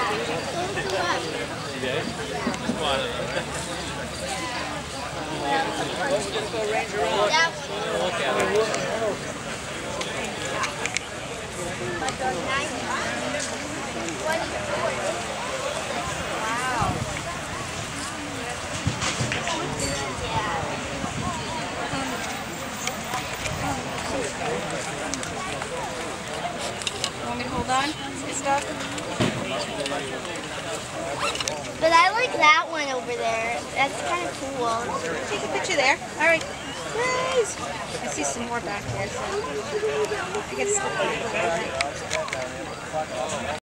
Want me to hold on? It's stuck? But I like that one over there. That's kind of cool. Take a picture there. All right. Guys. I see some more back there. So I guess.